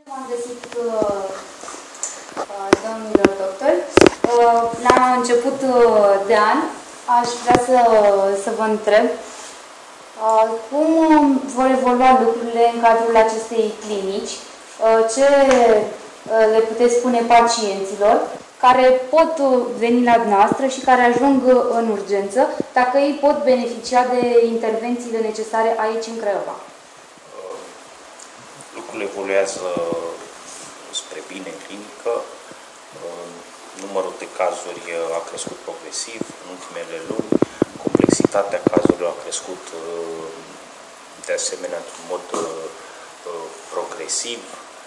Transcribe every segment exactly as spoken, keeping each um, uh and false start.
Am găsit uh, domnilor doctori. Uh, la început uh, de an aș vrea să, să vă întreb uh, cum vor evolua lucrurile în cadrul acestei clinici, uh, ce uh, le puteți spune pacienților care pot veni la dumneavoastră și care ajung în urgență, dacă ei pot beneficia de intervențiile necesare aici în Craiova. Lucrurile evoluează spre bine în clinică. Numărul de cazuri a crescut progresiv în ultimele luni. Complexitatea cazurilor a crescut de asemenea într-un mod progresiv.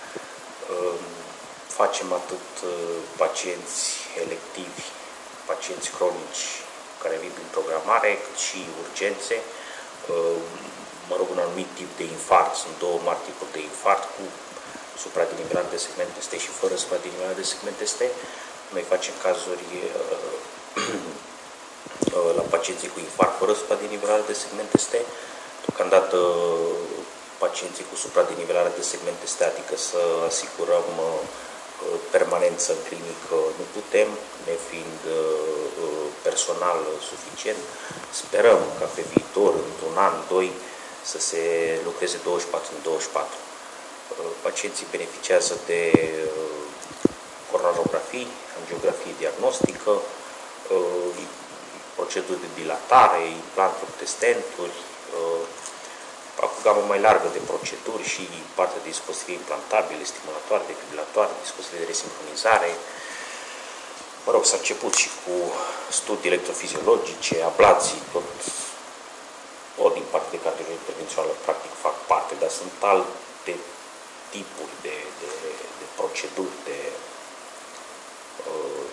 Facem atât pacienți electivi, pacienți cronici care vin prin programare, cât și urgențe. Mă rog, un anumit tip de infarct. Sunt două mari tipuri de infarct, cu supradinivelare de segment S T și fără supradinivelare de segment S T. Noi facem cazuri la pacienții cu infarct fără supradinivelare de segment S T. Deocamdată pacienții cu supradinivelare de segment S T, adică să asigurăm permanență în clinică, nu putem, nefiind personal suficient. Sperăm ca pe viitor, într-un an, doi, să se lucreze douăzeci și patru în douăzeci și patru. Pacienții beneficiază de coronarografii, angiografie diagnostică, proceduri de dilatare, implanturi de stenturi, o gamă mai largă de proceduri și partea de dispozitive implantabile, stimulatoare, defibrilatoare, dispozitive de resincronizare. Mă rog, s-a început și cu studii electrofiziologice, ablații, tot o din partea de cardiologie intervențională, practic fac parte, dar sunt alte tipuri de, de, de proceduri, de uh,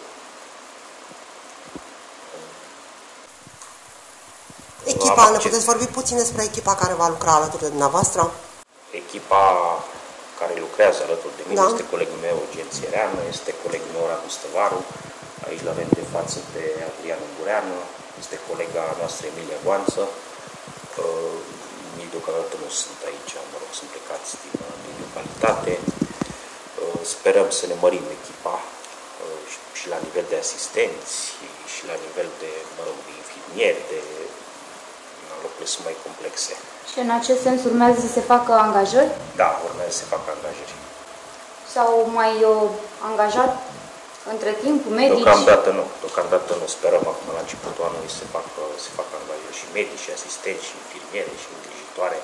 Echipa, ne puteți vorbi puțin despre echipa care va lucra alături de dumneavoastră? Echipa care lucrează alături de mine, da, este colegul meu, Eugen Țiereanu, este colegul meu, Radu Stăvaru, aici l-avem de față pe Adrian Ungureanu, este colega noastră, Emilia Goanță. Ei deocamdată nu sunt aici, mă rog, sunt plecați din, din localitate. Sperăm să ne mărim echipa și la nivel de asistenți și la nivel de, mă rog, de infirmieri, de lucrurile sunt mai complexe. Și în acest sens urmează să se facă angajări? Da, urmează să se facă angajări. S-au mai uh, angajat între timp medici? Deocamdată nu. Deocamdată nu. Sperăm acum la începutul anului să se facă, se facă angajări și medici, și asistenți, și infirmiere, și îngrijitoare.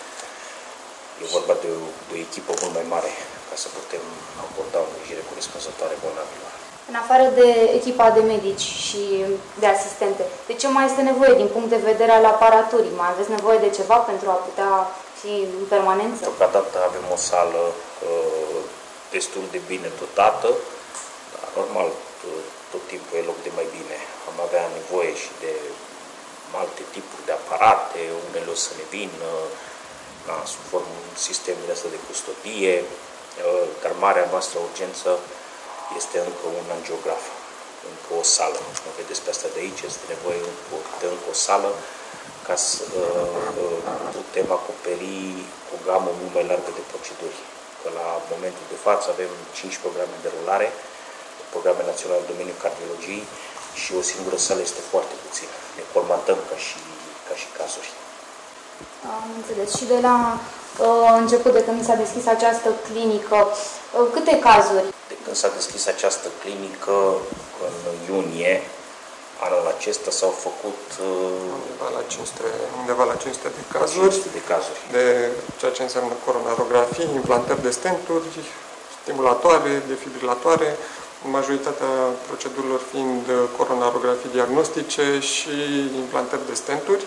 E vorba de o, de o echipă mult mai mare ca să putem aborda o îngrijire corespunzătoare bolnavilor. În afară de echipa de medici și de asistente, de ce mai este nevoie din punct de vedere al aparaturii? Mai aveți nevoie de ceva pentru a putea fi în permanență? Deocamdată avem o sală uh, destul de bine dotată, dar normal, tot timpul e loc de mai bine. Am avea nevoie și de alte tipuri de aparate, unele o să ne vină, da, sub formă sistemul ăsta de custodie, uh, dar marea noastră urgență este încă un angiograf, încă o sală. Nu vedeți pe asta de aici, este nevoie de încă o sală ca să uh, putem acoperi o gamă mult mai largă de proceduri. Că la momentul de față avem cinci programe de rulare, programe naționale în domeniul cardiologiei și o singură sală este foarte puțin. Ne colmatăm ca și, ca și cazuri. Am înțeles. Și de la uh, început, de când s-a deschis această clinică, uh, câte cazuri? De când s-a deschis această clinică, în iunie, anul acesta s-au făcut uh, undeva la cinci sute, undeva la cinci sute de cazuri, cinci sute de cazuri, de ceea ce înseamnă coronarografii, implantări de stenturi, stimulatoare, defibrilatoare, majoritatea procedurilor fiind coronarografii diagnostice și implantări de stenturi.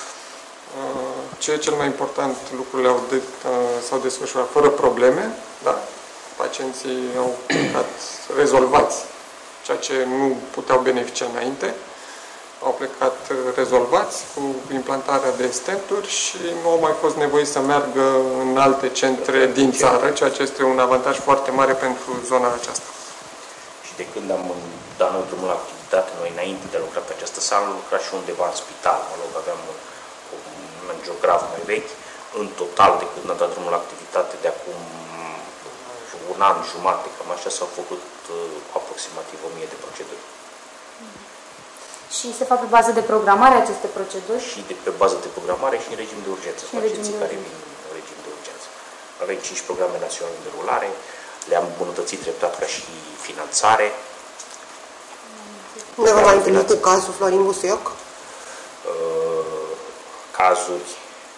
Ce e cel mai important, lucrurile au de, s-au desfășurat fără probleme, da? Pacienții au plecat rezolvați, ceea ce nu puteau beneficia înainte. Au plecat rezolvați cu implantarea de stenturi și nu au mai fost nevoie să meargă în alte centre din țară, ceea ce este un avantaj foarte mare pentru zona aceasta. Și de când am dat noi drumul la activitate, noi înainte de a lucra pe această sală, am lucrat și undeva în spital, mă rog, aveam un, un angiograf mai vechi. În total, de când am dat drumul la activitate, de acum un an, jumate, cam așa s-au făcut aproximativ o mie de proceduri. Și se fac pe bază de programare aceste proceduri? Și de, pe bază de programare și în regim de urgență. Și în regim de care vin în regim de urgență. Avem cinci programe naționale de rulare, le-am îmbunătățit treptat ca și finanțare. Ne vom mai întâlni cu cazul Florin Busuioc? Uh, cazuri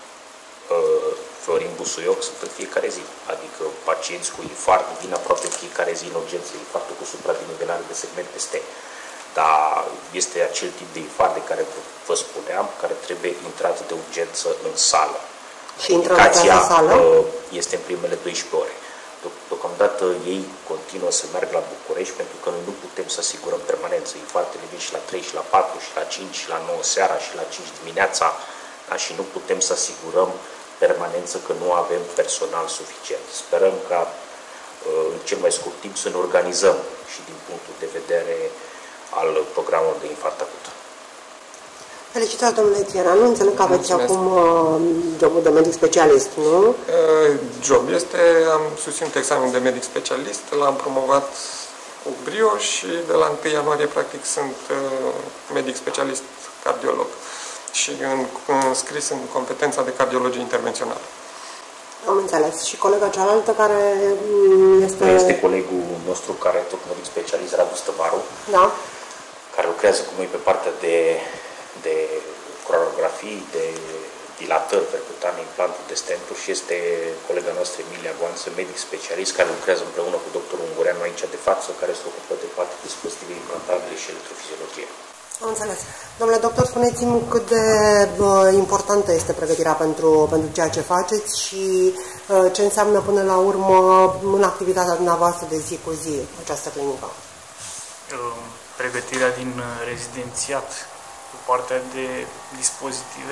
uh, Florin Busuioc sunt în fiecare zi. Adică pacienți cu infart vin aproape în fiecare zi în urgență, infarctul cu supradimensionare de segment peste. Dar este acel tip de infart de care vă spuneam, care trebuie intrat de urgență în sală. Și intrarea în sală? Este în primele doisprezece ore. Deocamdată ei continuă să meargă la București pentru că noi nu putem să asigurăm permanență. Infarctele vin și la trei, și la patru, și la cinci, și la nouă seara, și la cinci dimineața. Da? Și nu putem să asigurăm permanență că nu avem personal suficient. Sperăm ca în cel mai scurt timp să ne organizăm și din punctul de vedere al programului de infarct acut. Felicitări, domnule Tieran. Nu înțeleg că aveți acum uh, jobul de medic specialist, nu? Uh, job este, am susținut examenul de medic specialist, l-am promovat cu brio și de la întâi ianuarie, practic, sunt uh, medic specialist cardiolog și în, înscris în competența de cardiologie intervențională. Am înțeles. Și colega cealaltă care este... Este colegul nostru care tot medic specialist, Radu Stăvaru, da, care lucrează cu noi pe partea de de coronografii, de dilatări percutane, implantul de stenturi și este colega noastră Emilia Goanță, medic specialist, care lucrează împreună cu doctorul Ungureanu aici de față, care se ocupă de parte de dispozitive implantabile și electrofiziologie. Am înțeles. Domnule doctor, spuneți-mi cât de uh, importantă este pregătirea pentru, pentru ceea ce faceți și uh, ce înseamnă până la urmă în activitatea dumneavoastră de zi cu zi această clinică. Uh, pregătirea din rezidențiat pe partea de dispozitive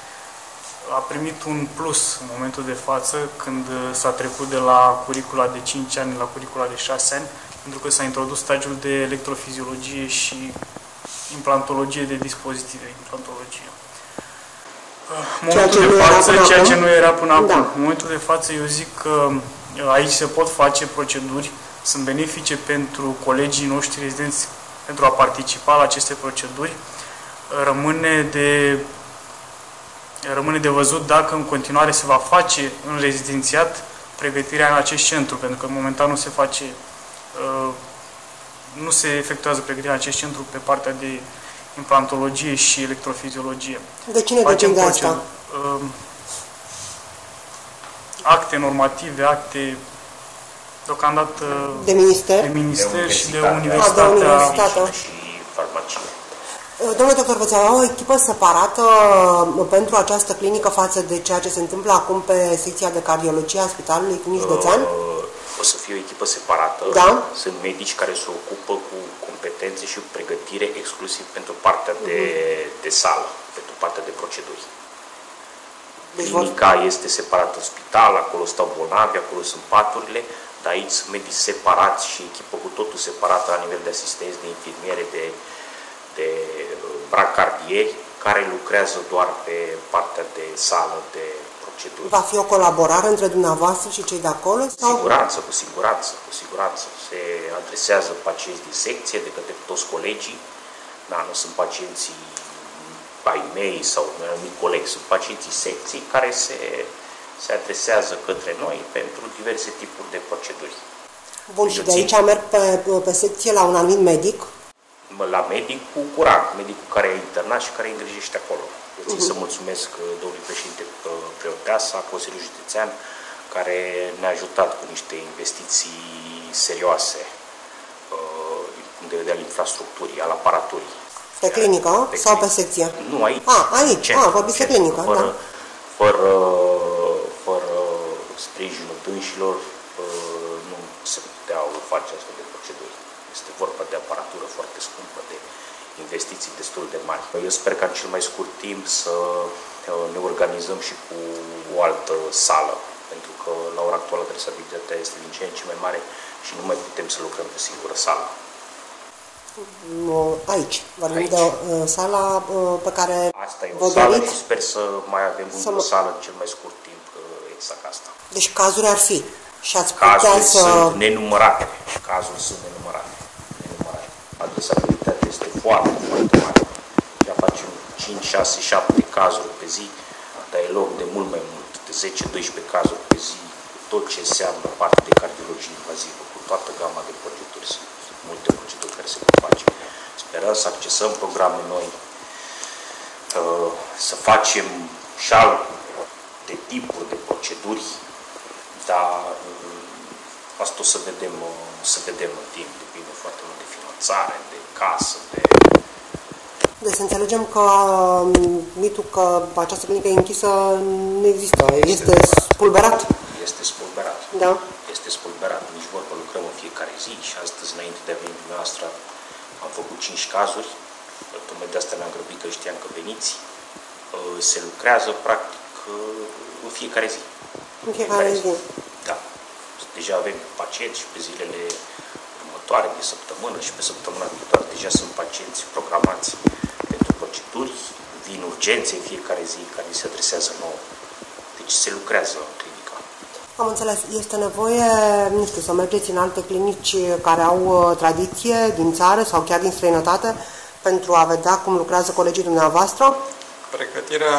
a primit un plus în momentul de față când s-a trecut de la curicula de cinci ani la curicula de șase ani, pentru că s-a introdus stagiul de electrofiziologie și implantologie de dispozitive, implantologie. În momentul ceea de față, ceea ce nu era până acum. Da. În momentul de față eu zic că aici se pot face proceduri, sunt benefice pentru colegii noștri rezidenți pentru a participa la aceste proceduri. Rămâne de, rămâne de văzut dacă în continuare se va face în rezidențiat pregătirea în acest centru, pentru că momentan nu se face, nu se efectuează pregătirea în acest centru pe partea de implantologie și electrofiziologie. De cine depinde asta? Acte normative, acte deocamdată de minister, de minister de și de Universitatea, Universitatea și farmacie. Domnule doctor, veți avea o echipă separată pentru această clinică față de ceea ce se întâmplă acum pe secția de cardiologie a Spitalului Clinic Județean? O să fie o echipă separată. Da? Sunt medici care se ocupă cu competențe și pregătire exclusiv pentru partea de, uh-huh. de sală, pentru partea de proceduri. Deci clinica vor... este separată în spital, acolo stau bolnavi, acolo sunt paturile, dar aici sunt medici separați și echipă cu totul separată la nivel de asistenți, de infirmiere, de de bracardieri, care lucrează doar pe partea de sală, de proceduri. Va fi o colaborare între dumneavoastră și cei de acolo? Cu siguranță, cu siguranță, cu siguranță. Se adresează pacienți din secție de către toți colegii, da, nu sunt pacienții ai mei sau un anumit coleg, sunt pacienții secții care se, se adresează către noi pentru diverse tipuri de proceduri. Bun, și de aici merg pe, pe secție la un anumit medic? La medicul curant, medicul care e internat și care îi îngrijește acolo. Eu țin uh-huh. să mulțumesc domnului președinte Preoteasa, Consiliul Județean, care ne-a ajutat cu niște investiții serioase uh, din punct de vedere al infrastructurii, al aparaturii. Pe clinică pe sau pe secție? Nu, aici. A, aici, a, vorbiți de clinică, fără, da. Fără, fără sprijinul dânșilor uh, nu se puteau face astfel de proceduri. Este vorba de aparatură foarte scumpă, de investiții destul de mari. Eu sper ca în cel mai scurt timp să ne organizăm și cu o altă sală, pentru că la ora actuală adresabilitatea este din ce în ce mai mare și nu mai putem să lucrăm pe singură sală. Aici, vorbim Aici. de uh, sala uh, pe care Asta e o sală și sper să mai avem să o sală în cel mai scurt timp, uh, exact asta. Deci cazuri ar fi? Și ați putea Cazurile să... sunt nenumărate. Cazuri sunt nenumărate. nenumărate. Adresabilitatea este foarte, foarte mare. Ja facem cinci, șase, șapte cazuri pe zi, dar e loc de mult mai mult, de zece, doisprezece cazuri pe zi, tot ce înseamnă parte de cardiologie invazivă, cu toată gama de proceduri. Sunt multe proceduri care se pot face. Sperăm să accesăm programe noi, să facem și alte de tipuri de proceduri, dar asta o să vedem, o să vedem în timp, depinde foarte mult de finanțare, de casă, de... Deci să înțelegem că mitul că această clinică e închisă nu există, este spulberat. Este spulberat. Da. Este spulberat. Nici vorbă, lucrăm în fiecare zi și astăzi, înainte de a veni dumneavoastră, am făcut cinci cazuri. Tocmai de asta ne-am grăbit că știam că veniți. Se lucrează, practic, în fiecare zi. În fiecare zi. Da. Deja avem pacienți și pe zilele următoare, de săptămână și pe săptămâna viitoare. Deja sunt pacienți programați pentru proceduri. Vin urgențe în fiecare zi care se adresează nouă. Deci se lucrează în clinica. Am înțeles. Este nevoie, nu știu, să mergeți în alte clinici care au tradiție din țară sau chiar din străinătate pentru a vedea cum lucrează colegii dumneavoastră? Pregătirea,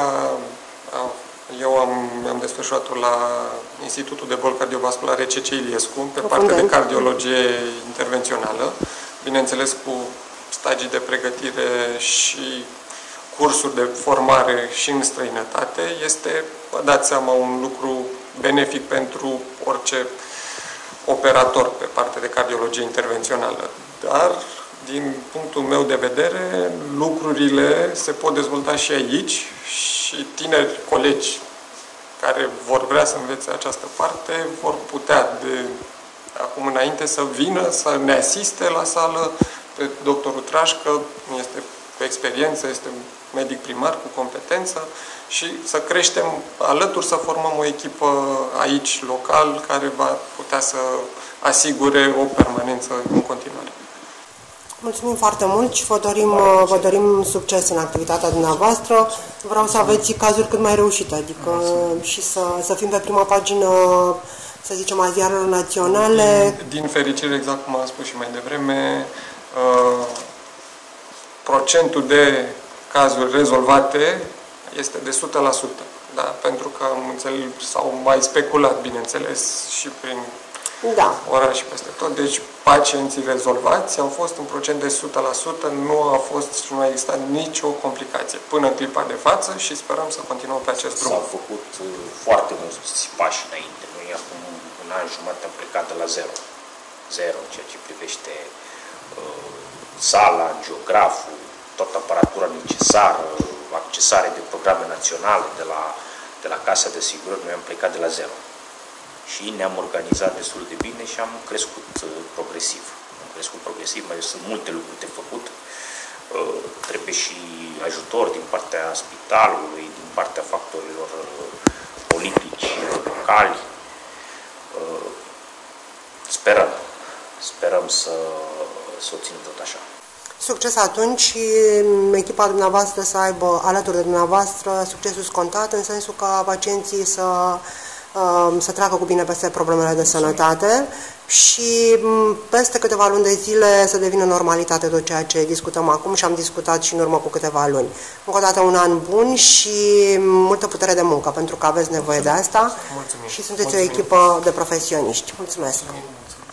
eu am, am desfășurat-o la Institutul de Boli Cardiovasculare C C Iliescu, pe partea de cardiologie intervențională, bineînțeles cu stagii de pregătire și cursuri de formare și în străinătate. Este, vă dați seama, un lucru benefic pentru orice operator pe partea de cardiologie intervențională. Dar, din punctul meu de vedere, lucrurile se pot dezvolta și aici și tineri colegi care vor vrea să învețe această parte vor putea de acum înainte să vină, să ne asiste la sală. Pe doctorul Trașcă este cu experiență, este medic primar cu competență și să creștem alături, să formăm o echipă aici, local, care va putea să asigure o permanență în continuare. Mulțumim foarte mult și vă dorim, vă dorim succes în activitatea dumneavoastră. Vreau să aveți cazuri cât mai reușite, adică Mulțumim. și să, să fim pe prima pagină, să zicem, a ziarelor naționale. Din, din fericire, exact cum am spus și mai devreme, uh, procentul de cazuri rezolvate este de o sută la sută. Da? Pentru că am înțeles, s-au mai speculat, bineînțeles, și prin da. oraș și peste tot. Deci pacienții rezolvați au fost în procent de o sută la sută, nu a fost și nu a existat nicio complicație până în clipa de față și sperăm să continuăm pe acest drum. S-au făcut foarte mulți pași înainte. Noi acum un an jumătate am plecat de la zero. Zero în ceea ce privește uh, sala, geograful, toată aparatura necesară, accesare de programe naționale de la, de la Casa de Asigurări. Noi am plecat de la zero. Și ne-am organizat destul de bine și am crescut uh, progresiv. Am crescut progresiv, mai sunt multe lucruri de făcut. Uh, trebuie și ajutor din partea spitalului, din partea factorilor uh, politici, locali. Uh, sperăm, sperăm să, să o ținem tot așa. Succes atunci și echipa dumneavoastră să aibă alături de dumneavoastră succesul scontat, în sensul ca pacienții să să treacă cu bine peste problemele de sănătate și peste câteva luni de zile să devină normalitate tot ceea ce discutăm acum și am discutat și în urmă cu câteva luni. Încă o dată un an bun și multă putere de muncă, pentru că aveți nevoie de asta. Mulțumim. Și sunteți Mulțumim. o echipă de profesioniști. Mulțumesc! Mulțumim.